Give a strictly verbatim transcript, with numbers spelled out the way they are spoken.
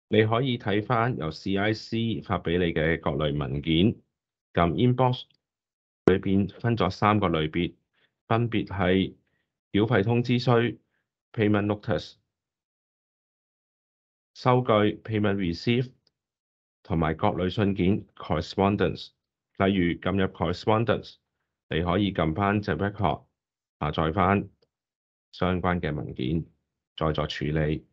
你可以睇返由 C I C 發俾你嘅各類文件，撳 Inbox 裏邊分咗三個類別，分別係繳費通知書 （Payment Notice）、收據 （Payment Receipt） 同埋各類信件 （Correspondence）。例如撳入 Correspondence，你可以撳返隻 record 下載返相關嘅文件，再作處理。